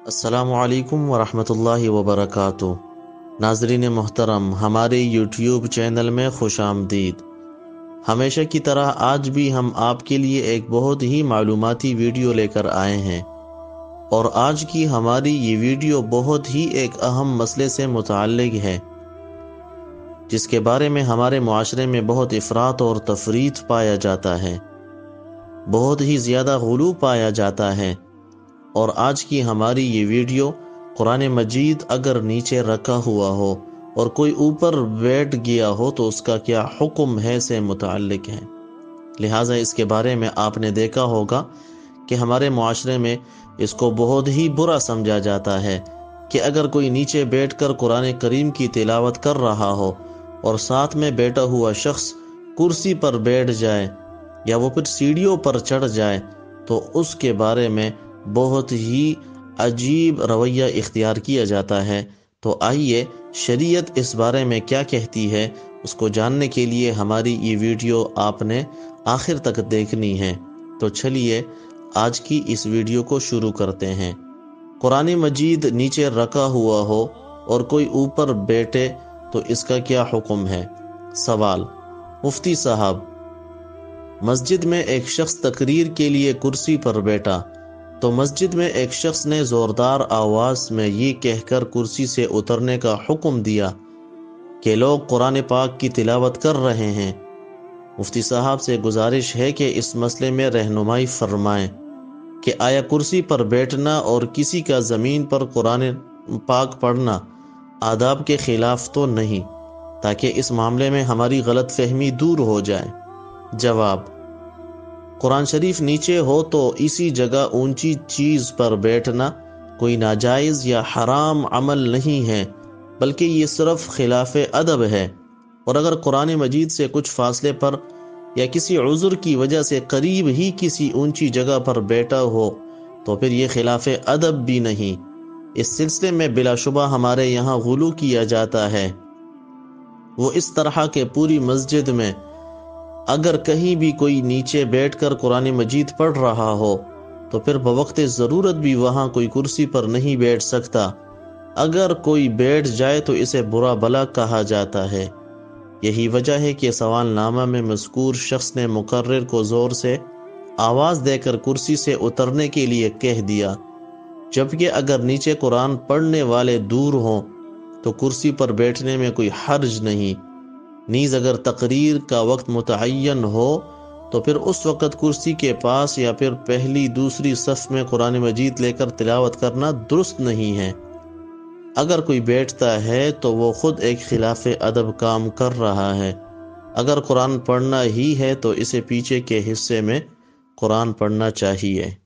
السلام علیکم ورحمۃ اللہ وبرکاتہ۔ ناظرین محترم، ہمارے یوٹیوب چینل میں خوش آمدید۔ ہمیشہ کی طرح آج بھی ہم آپ کے لیے ایک بہت ہی معلوماتی ویڈیو لے کر آئے ہیں، اور آج کی ہماری یہ ویڈیو بہت ہی ایک اہم مسئلے سے متعلق ہے، جس کے بارے میں ہمارے معاشرے میں بہت افراط اور تفریط پایا جاتا ہے، بہت ہی زیادہ غلو پایا جاتا ہے۔ اور آج کی ہماری یہ ویڈیو قرآن مجید اگر نیچے رکھا ہوا ہو اور کوئی اوپر بیٹھ گیا ہو تو اس کا کیا حکم ہے سے متعلق ہے۔ لہٰذا اس کے بارے میں آپ نے دیکھا ہوگا کہ ہمارے معاشرے میں اس کو بہت ہی برا سمجھا جاتا ہے کہ اگر کوئی نیچے بیٹھ کر قرآن کریم کی تلاوت کر رہا ہو اور ساتھ میں بیٹھا ہوا شخص کرسی پر بیٹھ جائے یا وہ پھر سیڑھیوں پر چڑھ جائے تو اس کے بارے میں بہت ہی عجیب رویہ اختیار کیا جاتا ہے۔ تو آئیے شریعت اس بارے میں کیا کہتی ہے اس کو جاننے کے لیے ہماری یہ ویڈیو آپ نے آخر تک دیکھنی ہے۔ تو چلیے آج کی اس ویڈیو کو شروع کرتے ہیں۔ قرآن مجید نیچے رکھا ہوا ہو اور کوئی اوپر بیٹھے تو اس کا کیا حکم ہے؟ سوال: مفتی صاحب، مسجد میں ایک شخص تقریر کے لیے کرسی پر بیٹھا تو مسجد میں ایک شخص نے زوردار آواز میں یہ کہہ کر کرسی سے اترنے کا حکم دیا کہ لوگ قرآن پاک کی تلاوت کر رہے ہیں۔ مفتی صاحب سے گزارش ہے کہ اس مسئلے میں رہنمائی فرمائیں کہ آیا کرسی پر بیٹھنا اور کسی کا زمین پر قرآن پاک پڑھنا آداب کے خلاف تو نہیں، تاکہ اس معاملے میں ہماری غلط فہمی دور ہو جائے۔ جواب: قرآن شریف نیچے ہو تو اسی جگہ اونچی چیز پر بیٹھنا کوئی ناجائز یا حرام عمل نہیں ہے، بلکہ یہ صرف خلاف ادب ہے، اور اگر قرآن مجید سے کچھ فاصلے پر یا کسی عذر کی وجہ سے قریب ہی کسی اونچی جگہ پر بیٹھا ہو تو پھر یہ خلاف ادب بھی نہیں۔ اس سلسلے میں بلا شبہ ہمارے یہاں غلو کیا جاتا ہے، وہ اس طرح کہ پوری مسجد میں اگر کہیں بھی کوئی نیچے بیٹھ کر قرآن مجید پڑھ رہا ہو تو پھر بوقت ضرورت بھی وہاں کوئی کرسی پر نہیں بیٹھ سکتا۔ اگر کوئی بیٹھ جائے تو اسے برا بلا کہا جاتا ہے۔ یہی وجہ ہے کہ سوال نامہ میں مذکور شخص نے مقرر کو زور سے آواز دے کر کرسی سے اترنے کے لیے کہہ دیا، جبکہ اگر نیچے قرآن پڑھنے والے دور ہوں تو کرسی پر بیٹھنے میں کوئی حرج نہیں۔ نیز اگر تقریر کا وقت متعین ہو تو پھر اس وقت کرسی کے پاس یا پھر پہلی دوسری صف میں قرآن مجید لے کر تلاوت کرنا درست نہیں ہے۔ اگر کوئی بیٹھتا ہے تو وہ خود ایک خلاف ادب کام کر رہا ہے۔ اگر قرآن پڑھنا ہی ہے تو اسے پیچھے کے حصے میں قرآن پڑھنا چاہیے۔